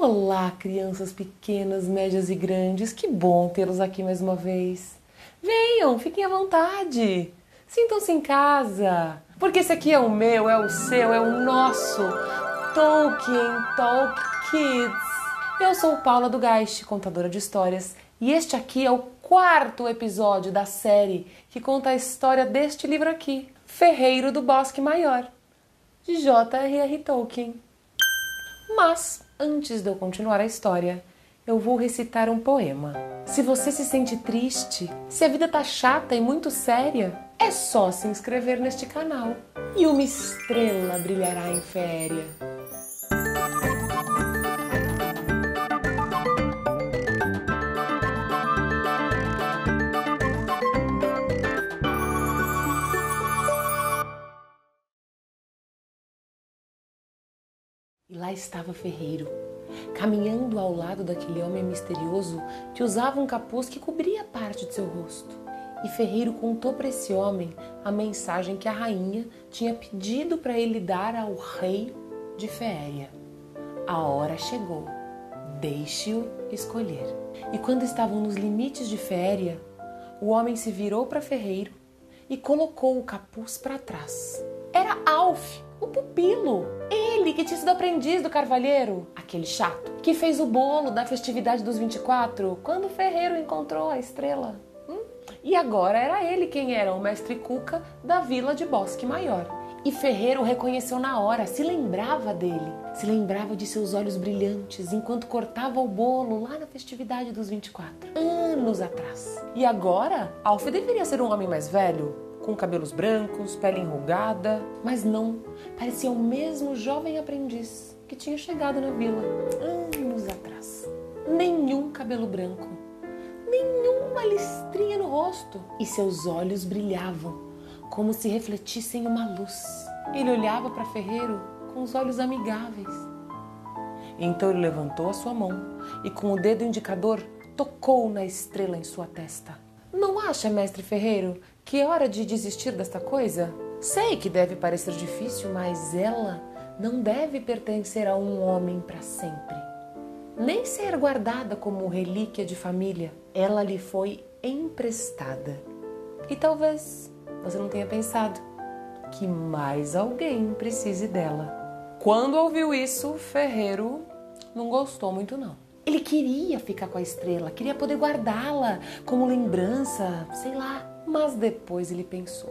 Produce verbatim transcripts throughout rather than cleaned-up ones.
Olá, crianças pequenas, médias e grandes, que bom tê-los aqui mais uma vez. Venham, fiquem à vontade, sintam-se em casa, porque esse aqui é o meu, é o seu, é o nosso Tolkien Talk Kids. Eu sou Paula do Geist, contadora de histórias, e este aqui é o quarto episódio da série que conta a história deste livro aqui, Ferreiro do Bosque Maior, de J R R Tolkien. Mas, antes de eu continuar a história, eu vou recitar um poema. Se você se sente triste, se a vida tá chata e muito séria, é só se inscrever neste canal e uma estrela brilhará em Féria. E lá estava Ferreiro, caminhando ao lado daquele homem misterioso que usava um capuz que cobria parte de seu rosto. E Ferreiro contou para esse homem a mensagem que a rainha tinha pedido para ele dar ao rei de Féria. A hora chegou, deixe-o escolher. E quando estavam nos limites de Féria, o homem se virou para Ferreiro e colocou o capuz para trás. Era Alf, o pupilo, ele que tinha sido aprendiz do carvalheiro, aquele chato, que fez o bolo da festividade dos vinte e quatro, quando o Ferreiro encontrou a estrela. Hum? E agora era ele quem era o mestre Cuca da vila de Bosque Maior. E Ferreiro o reconheceu na hora, se lembrava dele, se lembrava de seus olhos brilhantes enquanto cortava o bolo lá na festividade dos vinte e quatro, anos atrás. E agora, Alf deveria ser um homem mais velho, com cabelos brancos, pele enrugada, mas não, parecia o mesmo jovem aprendiz que tinha chegado na vila anos atrás. Nenhum cabelo branco, nenhuma listrinha no rosto, e seus olhos brilhavam como se refletissem uma luz. Ele olhava para Ferreiro com os olhos amigáveis. Então ele levantou a sua mão e com o dedo indicador tocou na estrela em sua testa. Não acha, mestre Ferreiro, que é hora de desistir desta coisa? Sei que deve parecer difícil, mas ela não deve pertencer a um homem para sempre. Nem ser guardada como relíquia de família. Ela lhe foi emprestada. E talvez você não tenha pensado que mais alguém precise dela. Quando ouviu isso, Ferreiro não gostou muito não. Ele queria ficar com a estrela, queria poder guardá-la como lembrança, sei lá. Mas depois ele pensou.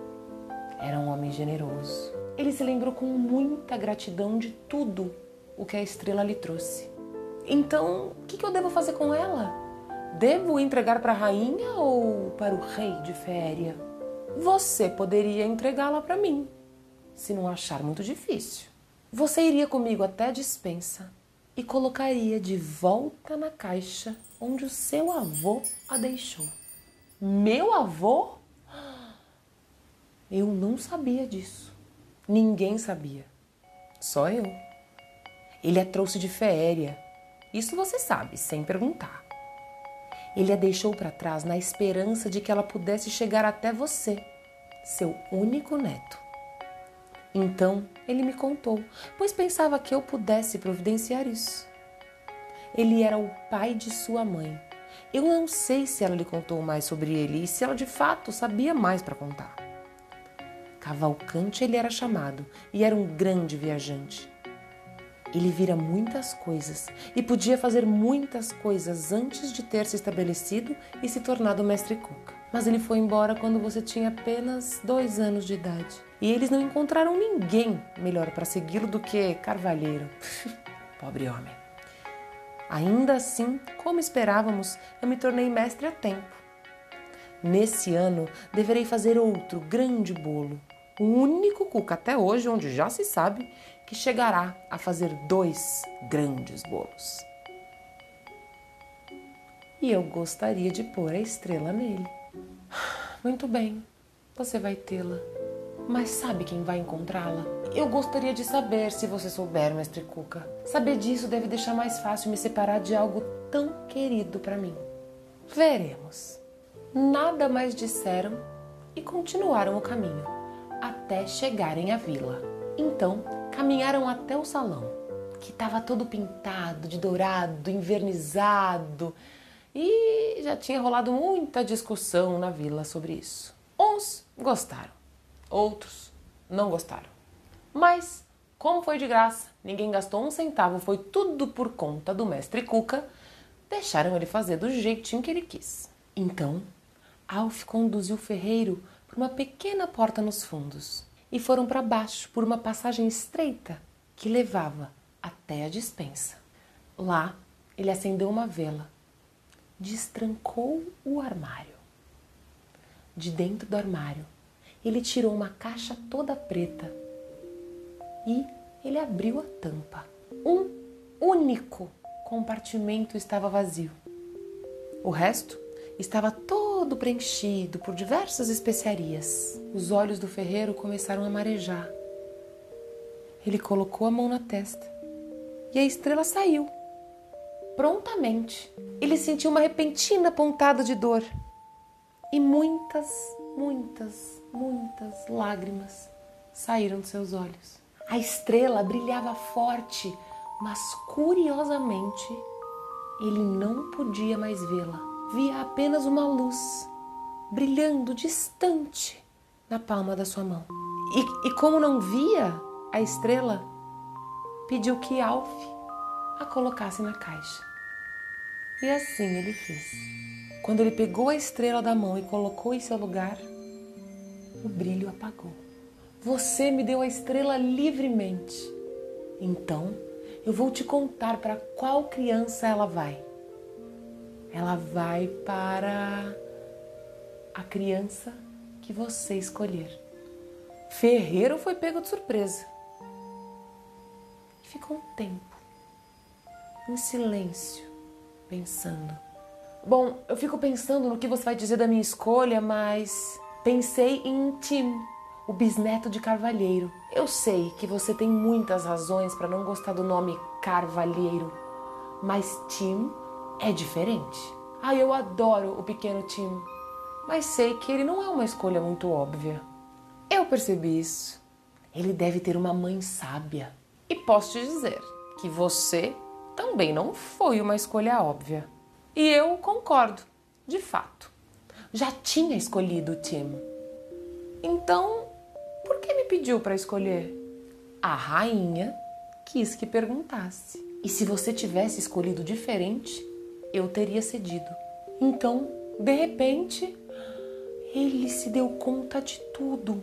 Era um homem generoso. Ele se lembrou com muita gratidão de tudo o que a estrela lhe trouxe. Então, o que eu devo fazer com ela? Devo entregar para a rainha ou para o rei de Féria? Você poderia entregá-la para mim, se não achar muito difícil. Você iria comigo até a despensa e colocaria de volta na caixa onde o seu avô a deixou. Meu avô? Eu não sabia disso. Ninguém sabia. Só eu. Ele a trouxe de Féria. Isso você sabe, sem perguntar. Ele a deixou para trás na esperança de que ela pudesse chegar até você, seu único neto. Então, ele me contou, pois pensava que eu pudesse providenciar isso. Ele era o pai de sua mãe. Eu não sei se ela lhe contou mais sobre ele e se ela de fato sabia mais para contar. Cavalcante ele era chamado e era um grande viajante. Ele vira muitas coisas e podia fazer muitas coisas antes de ter se estabelecido e se tornado mestre Cuca. Mas ele foi embora quando você tinha apenas dois anos de idade. E eles não encontraram ninguém melhor para segui-lo do que Carvalheiro. Pobre homem. Ainda assim, como esperávamos, eu me tornei mestre a tempo. Nesse ano, deverei fazer outro grande bolo. O único Cuca até hoje, onde já se sabe, que chegará a fazer dois grandes bolos. E eu gostaria de pôr a estrela nele. Muito bem, você vai tê-la. Mas sabe quem vai encontrá-la? Eu gostaria de saber, se você souber, mestre Cuca. Saber disso deve deixar mais fácil me separar de algo tão querido para mim. Veremos. Nada mais disseram e continuaram o caminho, até chegarem à vila. Então, caminharam até o salão, que estava todo pintado de dourado, envernizado, e já tinha rolado muita discussão na vila sobre isso. Uns gostaram, outros não gostaram. Mas, como foi de graça, ninguém gastou um centavo, foi tudo por conta do mestre Cuca, deixaram ele fazer do jeitinho que ele quis. Então, Alf conduziu o ferreiro por uma pequena porta nos fundos e foram para baixo por uma passagem estreita que levava até a despensa. Lá, ele acendeu uma vela, destrancou o armário. De dentro do armário, ele tirou uma caixa toda preta e ele abriu a tampa. Um único compartimento estava vazio. O resto estava todo preenchido por diversas especiarias. Os olhos do ferreiro começaram a marejar. Ele colocou a mão na testa e a estrela saiu. Prontamente, ele sentiu uma repentina pontada de dor e muitas, muitas, muitas lágrimas saíram de seus olhos. A estrela brilhava forte, mas curiosamente ele não podia mais vê-la. Via apenas uma luz brilhando distante na palma da sua mão. E, e como não via a estrela, pediu que Alf a colocasse na caixa. E assim ele fez. Quando ele pegou a estrela da mão e colocou em seu lugar, o brilho apagou. Você me deu a estrela livremente. Então, eu vou te contar para qual criança ela vai. Ela vai para a criança que você escolher. Ferreiro foi pego de surpresa. Ficou um tempo, em silêncio, pensando. Bom, eu fico pensando no que você vai dizer da minha escolha, mas pensei em Tim, o bisneto de Carvalheiro. Eu sei que você tem muitas razões para não gostar do nome Carvalheiro, mas Tim é diferente. Ah, eu adoro o pequeno Tim, mas sei que ele não é uma escolha muito óbvia. Eu percebi isso. Ele deve ter uma mãe sábia. E posso te dizer que você também não foi uma escolha óbvia. E eu concordo, de fato. Já tinha escolhido o Tim. Então, por que me pediu para escolher? A rainha quis que perguntasse. E se você tivesse escolhido diferente, eu teria cedido. Então, de repente, ele se deu conta de tudo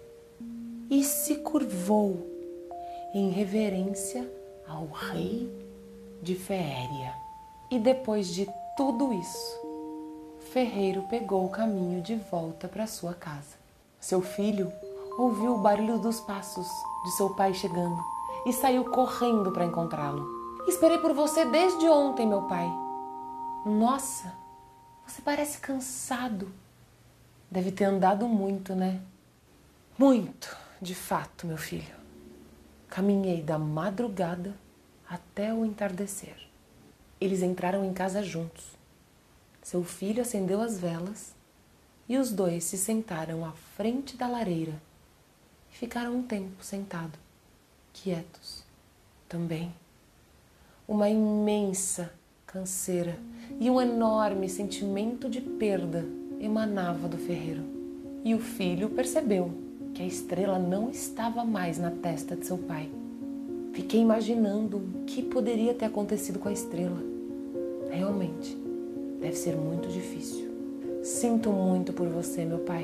e se curvou em reverência ao rei de Feéria. E depois de tudo isso, Ferreiro pegou o caminho de volta para sua casa. Seu filho ouviu o barulho dos passos de seu pai chegando e saiu correndo para encontrá-lo. Esperei por você desde ontem, meu pai. Nossa, você parece cansado. Deve ter andado muito, né? Muito, de fato, meu filho. Caminhei da madrugada até o entardecer. Eles entraram em casa juntos. Seu filho acendeu as velas e os dois se sentaram à frente da lareira e ficaram um tempo sentados, quietos. Também, uma imensa canseira e um enorme sentimento de perda emanava do ferreiro. E o filho percebeu que a estrela não estava mais na testa de seu pai. Fiquei imaginando o que poderia ter acontecido com a estrela. Realmente, deve ser muito difícil. Sinto muito por você, meu pai.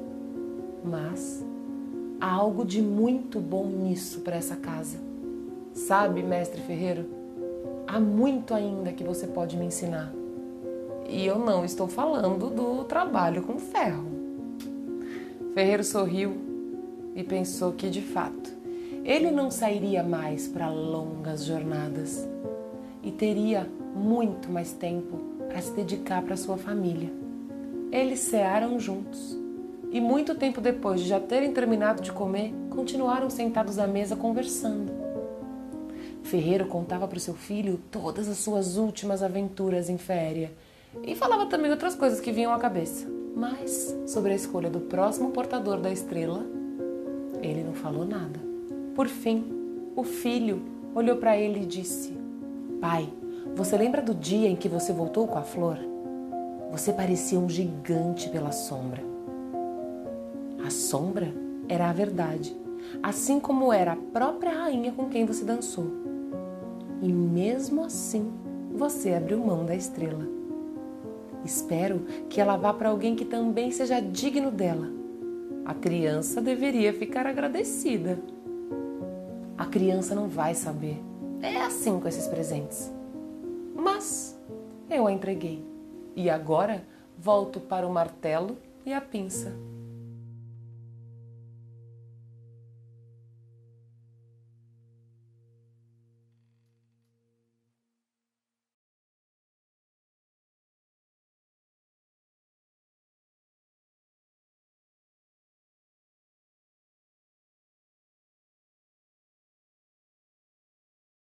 Mas há algo de muito bom nisso para essa casa. Sabe, mestre ferreiro, há muito ainda que você pode me ensinar. E eu não estou falando do trabalho com ferro. Ferreiro sorriu e pensou que, de fato, ele não sairia mais para longas jornadas e teria muito mais tempo para se dedicar para sua família. Eles cearam juntos e muito tempo depois de já terem terminado de comer, continuaram sentados à mesa conversando. Ferreiro contava para o seu filho todas as suas últimas aventuras em Feéria e falava também outras coisas que vinham à cabeça. Mas sobre a escolha do próximo portador da estrela, ele não falou nada. Por fim, o filho olhou para ele e disse: Pai, você lembra do dia em que você voltou com a flor? Você parecia um gigante pela sombra. A sombra era a verdade, assim como era a própria rainha com quem você dançou. E mesmo assim, você abriu mão da estrela. Espero que ela vá para alguém que também seja digno dela. A criança deveria ficar agradecida. A criança não vai saber. É assim com esses presentes. Mas eu a entreguei. E agora volto para o martelo e a pinça.